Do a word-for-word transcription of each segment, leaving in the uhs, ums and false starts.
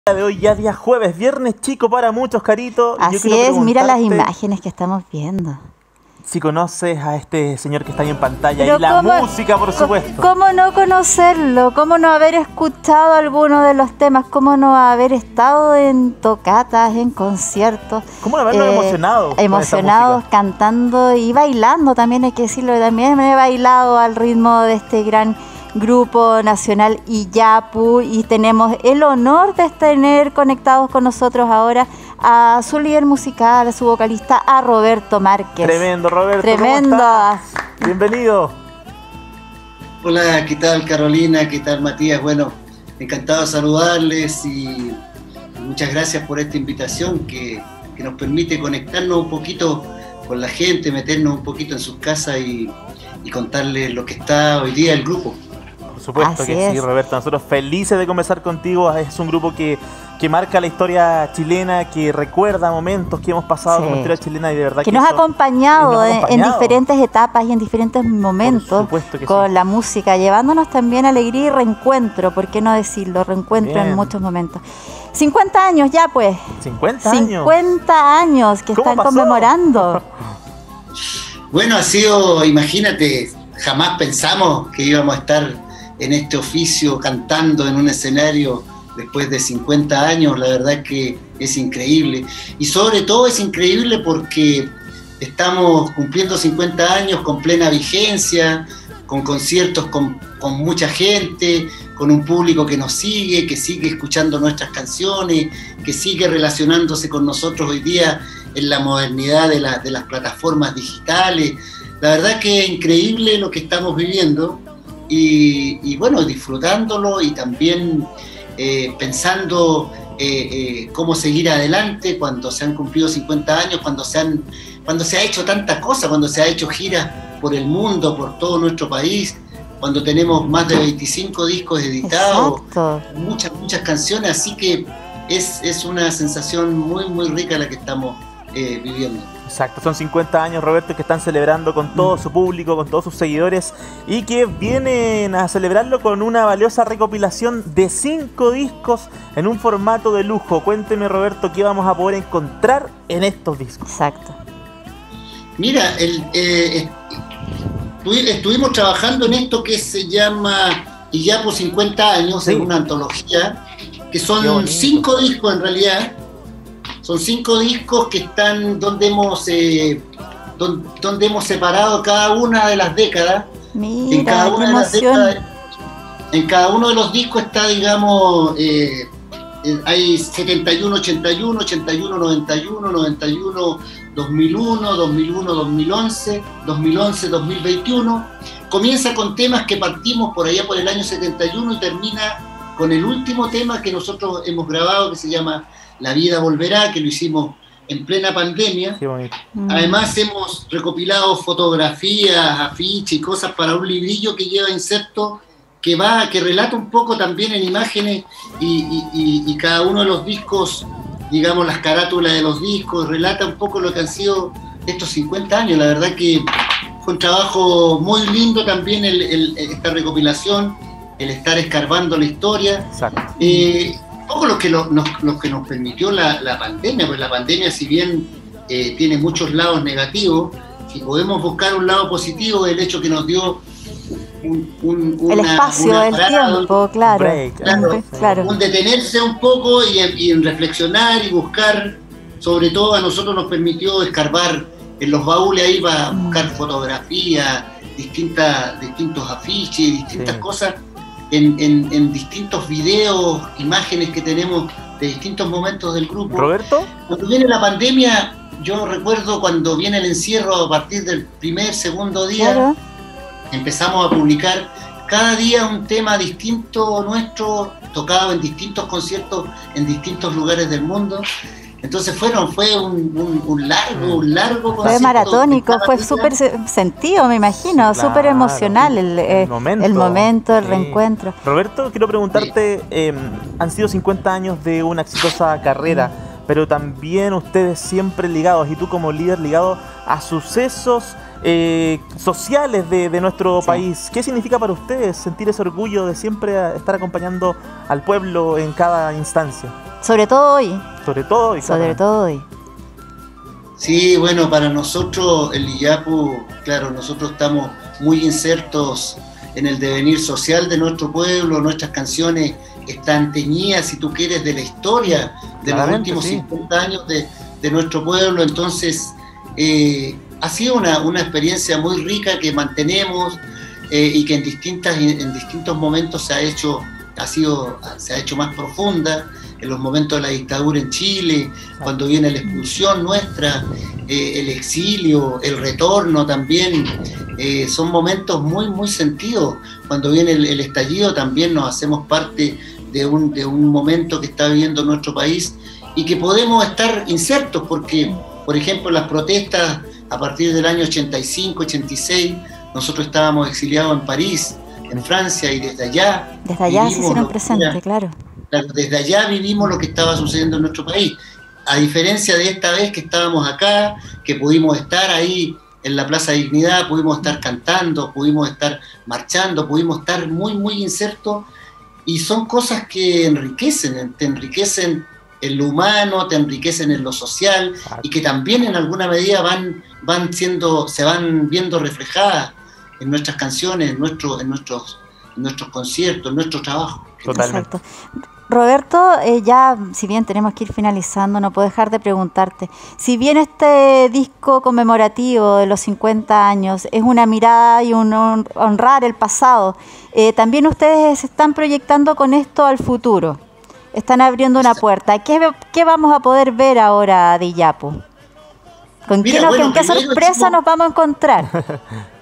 De hoy ya día jueves, viernes chico para muchos, Carito. Así es, mira las imágenes que estamos viendo. Si conoces a este señor que está ahí en pantalla. Pero y la cómo, música, por supuesto. ¿Cómo no conocerlo? ¿Cómo no haber escuchado alguno de los temas? ¿Cómo no haber estado en tocatas, en conciertos? ¿Cómo no habernos eh, emocionado? Emocionados, cantando y bailando también, hay que decirlo. También me he bailado al ritmo de este gran Grupo Nacional Iyapu, y tenemos el honor de tener conectados con nosotros ahora a su líder musical, a su vocalista, a Roberto Márquez. Tremendo, Roberto. Tremendo. ¿Cómo estás? Bienvenido. Hola, ¿qué tal Carolina? ¿Qué tal Matías? Bueno, encantado de saludarles y muchas gracias por esta invitación que, que nos permite conectarnos un poquito con la gente, meternos un poquito en sus casas y, y contarles lo que está hoy día el grupo. Por supuesto Así que es. sí, Roberto. Nosotros felices de conversar contigo. Es un grupo que, que marca la historia chilena, que recuerda momentos que hemos pasado Sí. como historia chilena y de verdad que, que nos ha eso- acompañado, nos ha en- en acompañado. diferentes etapas y en diferentes momentos supuesto que con sí. la música, llevándonos también alegría y reencuentro, ¿por qué no decirlo? Reencuentro Bien. en muchos momentos. cincuenta años ya pues. cincuenta años. cincuenta años que ¿Cómo están pasó? conmemorando. Bueno, ha sido, imagínate, jamás pensamos que íbamos a estar en este oficio cantando en un escenario después de cincuenta años. La verdad es que es increíble. Y sobre todo es increíble porque estamos cumpliendo cincuenta años con plena vigencia, con conciertos con, con mucha gente, con un público que nos sigue, que sigue escuchando nuestras canciones, que sigue relacionándose con nosotros hoy día en la modernidad de, la, de las plataformas digitales. La verdad que es increíble lo que estamos viviendo y, y bueno, disfrutándolo y también eh, pensando eh, eh, cómo seguir adelante cuando se han cumplido cincuenta años, cuando se, han, cuando se ha hecho tanta cosa, cuando se ha hecho giras por el mundo, por todo nuestro país, cuando tenemos más de veinticinco discos editados, Exacto. muchas, muchas canciones, así que es, es una sensación muy, muy rica la que estamos eh, viviendo. Exacto, son cincuenta años, Roberto, que están celebrando con todo su público, con todos sus seguidores, y que vienen a celebrarlo con una valiosa recopilación de cinco discos en un formato de lujo. Cuénteme, Roberto, qué vamos a poder encontrar en estos discos. Exacto. Mira, el, eh, estu- estuvimos trabajando en esto que se llama Iyapu cincuenta años, Sí. en una antología, que Qué son bonito. cinco discos en realidad. Son cinco discos que están donde hemos, eh, don- donde hemos separado cada una de las décadas. En cada Mira, qué una de las emoción. décadas, en cada uno de los discos está, digamos, eh, eh, hay setenta y uno, ochenta y uno, ochenta y uno, noventa y uno, noventa y uno, dos mil uno, dos mil uno, dos mil once, dos mil once, dos mil veintiuno. Comienza con temas que partimos por allá por el año setenta y uno y termina con el último tema que nosotros hemos grabado, que se llama La vida volverá, que lo hicimos en plena pandemia. Qué bonito. Mm. Además hemos recopilado fotografías, afiches y cosas para un librillo que lleva inserto, que va, que relata un poco también en imágenes y, y- y- y cada uno de los discos, digamos las carátulas de los discos, relata un poco lo que han sido estos cincuenta años. La verdad que fue un trabajo muy lindo también el- el- esta recopilación, el estar escarbando la historia. Exacto. Eh, un poco lo que, lo, nos, lo que nos permitió la, la pandemia, pues la pandemia, si bien eh, tiene muchos lados negativos, si podemos buscar un lado positivo, el hecho que nos dio un, un, El una- espacio, una el parada, tiempo, claro. break, claro, Mm, claro. un detenerse un poco y, y en reflexionar y buscar, sobre todo a nosotros nos permitió escarbar en los baúles ahí para Mm. buscar fotografías, distintas, distintos afiches, distintas Sí. cosas en, en- en distintos videos, imágenes que tenemos de distintos momentos del grupo. Roberto, Cuando viene la pandemia, yo recuerdo cuando viene el encierro a partir del primer, segundo día, Claro. empezamos a publicar cada día un tema distinto nuestro, tocado en distintos conciertos en distintos lugares del mundo. Entonces fueron, fue un, un- un largo, un largo Fue concierto maratónico, cada fue día. súper se- sentido, me imagino, Sí, súper claro. emocional el, eh, El momento. el momento, el Sí. reencuentro. Roberto, quiero preguntarte, eh, han sido cincuenta años de una exitosa carrera, pero también ustedes siempre ligados, y tú como líder ligado a sucesos eh, sociales de, de nuestro Sí. país. ¿Qué significa para ustedes sentir ese orgullo de siempre estar acompañando al pueblo en cada instancia? Sobre todo hoy. Sobre todo hoy. Sobre todo hoy. Sí, bueno, para nosotros el Iyapu, claro, nosotros estamos muy insertos en el devenir social de nuestro pueblo, nuestras canciones están teñidas, si tú quieres, de la historia de los últimos sí. cincuenta años de, de nuestro pueblo, entonces eh, ha sido una, una experiencia muy rica que mantenemos eh, y que en, distintas, en distintos momentos se ha hecho, ha sido, se ha hecho más profunda, en los momentos de la dictadura en Chile, cuando viene la expulsión nuestra, eh, el exilio, el retorno también, eh, son momentos muy, muy sentidos. Cuando viene el, el estallido también nos hacemos parte de un, de un momento que está viviendo nuestro país y que podemos estar insertos porque, por ejemplo, las protestas a partir del año ochenta y cinco, ochenta y seis, nosotros estábamos exiliados en París, en Francia, y desde allá... Desde allá se hicieron presentes, claro. Desde allá vivimos lo que estaba sucediendo en nuestro país, a diferencia de esta vez que estábamos acá, que pudimos estar ahí en la Plaza Dignidad, pudimos estar cantando, pudimos estar marchando, pudimos estar muy, muy insertos, y son cosas que enriquecen, te enriquecen en lo humano, te enriquecen en lo social, y que también en alguna medida van, van siendo, se van viendo reflejadas en nuestras canciones, en, nuestro, en, nuestros, en nuestros conciertos, en nuestro trabajo. Totalmente. Exacto. Roberto, eh, ya si bien tenemos que ir finalizando, no puedo dejar de preguntarte, si bien este disco conmemorativo de los cincuenta años es una mirada y un honrar el pasado, eh, también ustedes se están proyectando con esto al futuro, están abriendo una puerta. ¿Qué, qué vamos a poder ver ahora de Iyapu? ¿Con Mira, qué, bueno, ¿con qué sorpresa hicimos... nos vamos a encontrar?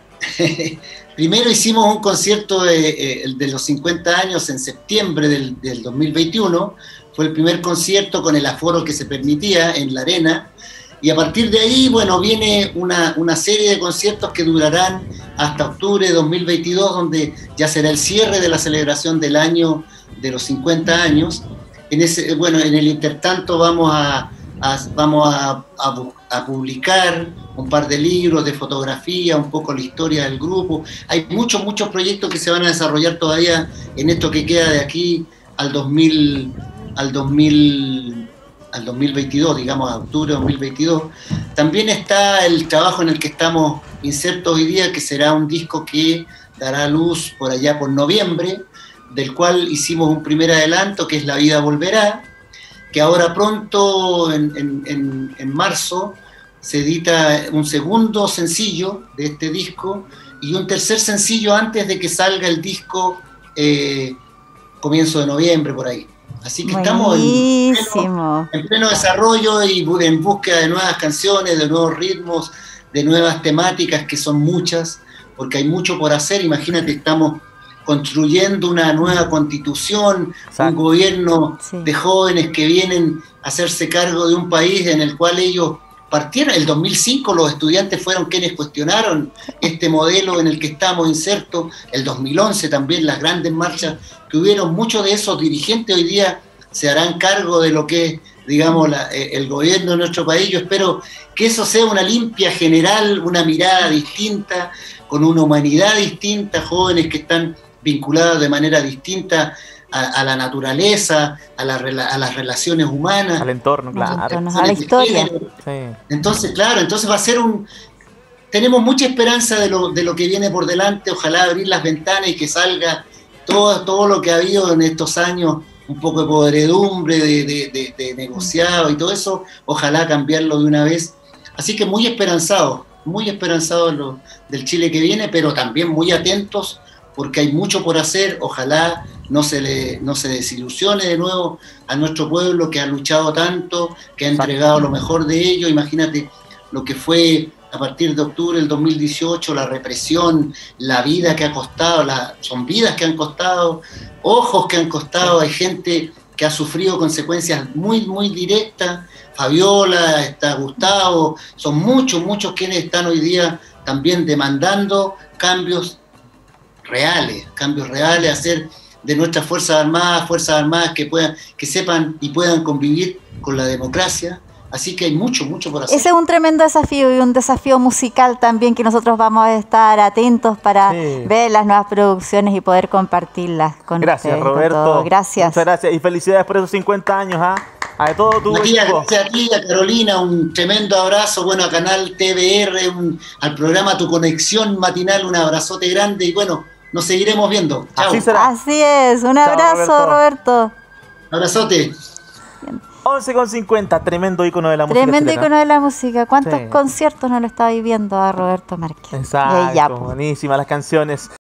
Primero hicimos un concierto de, de los cincuenta años en septiembre del, del dos mil veintiuno, fue el primer concierto con el aforo que se permitía en la arena, y a partir de ahí, bueno, viene una, una serie de conciertos que durarán hasta octubre de dos mil veintidós, donde ya será el cierre de la celebración del año de los cincuenta años. En ese, bueno, en el intertanto vamos a, a, vamos a, a, a publicar un par de libros de fotografía, un poco la historia del grupo. Hay muchos, muchos proyectos que se van a desarrollar todavía en esto que queda de aquí al dos mil, al dos mil, al dos mil veintidós, digamos, a octubre de dos mil veintidós. También está el trabajo en el que estamos insertos hoy día, que será un disco que dará luz por allá por noviembre, del cual hicimos un primer adelanto, que es La Vida Volverá, que ahora pronto, en, en, en, en marzo, se edita un segundo sencillo de este disco y un tercer sencillo antes de que salga el disco eh, comienzo de noviembre, por ahí. Así que estamos en pleno, en pleno desarrollo y en búsqueda de nuevas canciones, de nuevos ritmos, de nuevas temáticas, que son muchas, porque hay mucho por hacer. Imagínate, estamos construyendo una nueva constitución, Exacto. un gobierno sí. de jóvenes que vienen a hacerse cargo de un país en el cual ellos partieron. En el dos mil cinco los estudiantes fueron quienes cuestionaron este modelo en el que estamos insertos. El dos mil once también las grandes marchas que hubieron, muchos de esos dirigentes hoy día se harán cargo de lo que es, digamos, la, el gobierno de nuestro país. Yo espero que eso sea una limpia general, una mirada distinta, con una humanidad distinta, jóvenes que están vinculados de manera distinta A, a la naturaleza, a, la, a las relaciones humanas, al entorno, claro, a la historia. Sí. Entonces, claro, entonces va a ser un... Tenemos mucha esperanza de lo, de lo que viene por delante, ojalá abrir las ventanas y que salga todo, todo lo que ha habido en estos años, un poco de podredumbre, de, de, de, de negociado y todo eso, ojalá cambiarlo de una vez. Así que muy esperanzados, muy esperanzados lo, del Chile que viene, pero también muy atentos, porque hay mucho por hacer. Ojalá no se le no se desilusione de nuevo a nuestro pueblo que ha luchado tanto, que ha entregado lo mejor de ello. Imagínate lo que fue a partir de octubre del dos mil dieciocho, la represión, la vida que ha costado, la, son vidas que han costado, ojos que han costado, hay gente que ha sufrido consecuencias muy, muy directas. Fabiola, está Gustavo, son muchos, muchos quienes están hoy día también demandando cambios reales, cambios reales, hacer de nuestras Fuerzas Armadas, Fuerzas Armadas que puedan, que sepan y puedan convivir con la democracia, Así que hay mucho, mucho por hacer. Ese es un tremendo desafío y un desafío musical también que nosotros vamos a estar atentos para sí. ver las nuevas producciones y poder compartirlas con gracias, ustedes. Roberto. Con todo. Gracias. Muchas gracias y felicidades por esos cincuenta años, ¿ah? A todo tu Matías, equipo. Gracias a ti, a Carolina, un tremendo abrazo, bueno, a Canal T V R, un, al programa Tu Conexión Matinal, un abrazote grande y bueno, nos seguiremos viendo. Chao. Así será. Así es, un abrazo, Chao, Roberto. Roberto. Abrazote. once con cincuenta, tremendo ícono de la música. Tremendo chilena. ícono de la música. ¿Cuántos sí. conciertos no lo está viviendo a Roberto Márquez? Exacto, buenísimas las canciones.